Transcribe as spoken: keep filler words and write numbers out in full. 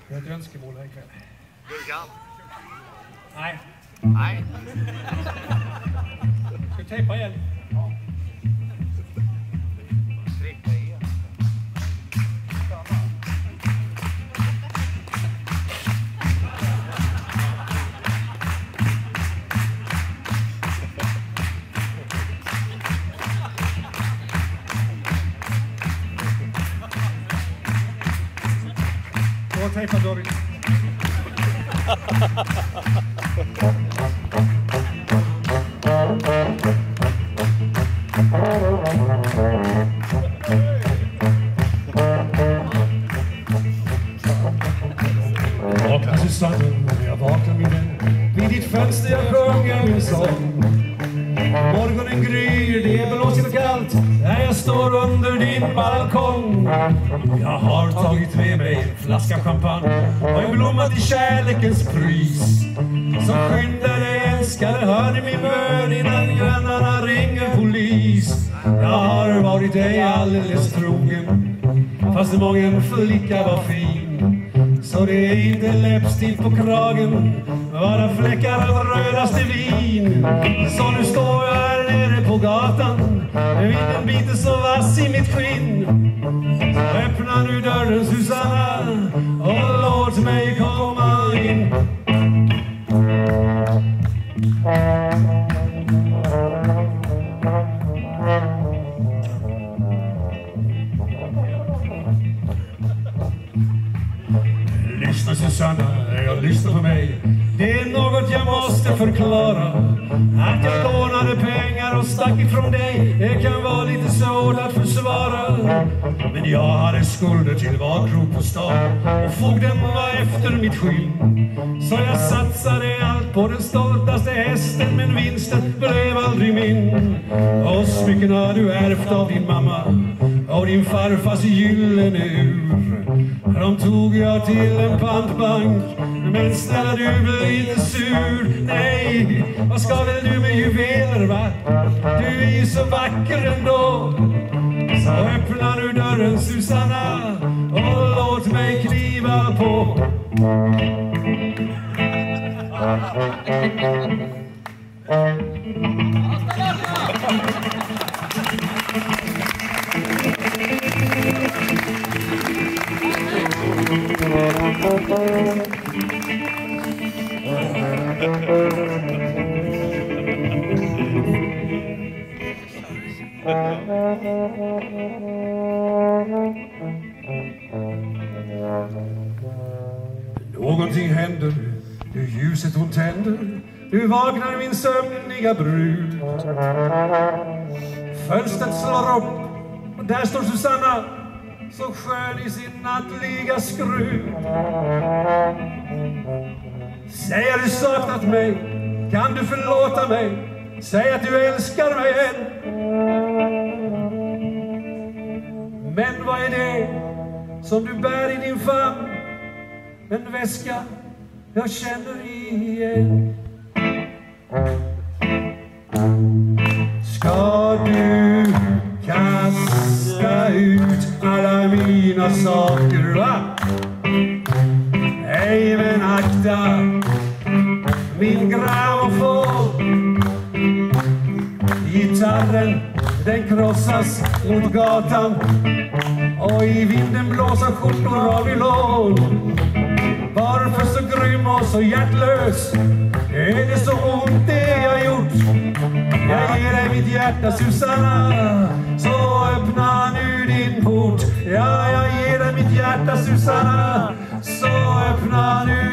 Jag har ett önskemål här ikväll. Gurkan? Nej. Nej. Ska vi tejpa igen? Ja. Strippa igen. Bra tejpat, David. Vakna Susanne, jag vaknar min vän. Vid ditt fönster jag sjunger min sång. Morgonen gryr, det är blåsigt och kallt. När jag står under din balkong. Jag har tagit med mig en flaska champagne och en blomma till kärlekens pris. Så skynda dig älskare, hör ni min bön innan grannarna ringer polis. Jag har varit dig alldeles trogen, fast mången flicka var fin. Så det är inte läppstift på kragen, bara fläckar av rödaste vin. Så nu står jag här nere på gatan, vinden biter så vass i mitt skinn. Så öppna nu dörren Susanna och låt mig komma in. Lyssna Susanna, jag lyssnar på mig. Det är något jag måste förklara. Att jag lånade pengar och stack ifrån dig, det kan vara lite svårt att försvara. Men jag hade skulder till varkrok på stan och fogden var efter mitt skinn. Så jag satsade allt på den stoltaste hästen, men vinsten blev aldrig min. Och smyckena du ärvt av din mamma och din farfars gyllene ur, de tog jag till en pantbank. Men snälla du blir inte sur. Nej, vad ska väl du med juveler va? Du är ju så vacker ändå. Så öppna nu dörren Susanna och låt mig kliva på. Någonting händer, du ljuset hon tänder. Du vaknar min sömniga brud. Fönstret slår upp och där står Susanna, så skön i sin nattliga skrud. Säg att du saknat mig, kan du förlåta mig? Säg att du älskar mig än. Men vad är det som du bär i din famn? En väska jag känner igen. Ska du kasta ut alla mina saker va? Nej men akta min grammofon. Gitarren den krossas mot gatan och i vinden blåser skjortor av nylon. Varför så grym och så hjärtlös? Är det så ont det jag gjort? Jag ger dig mitt hjärta Susanna, så öppna nu din port. Ja, jag ger dig mitt hjärta Susanna, så öppna nu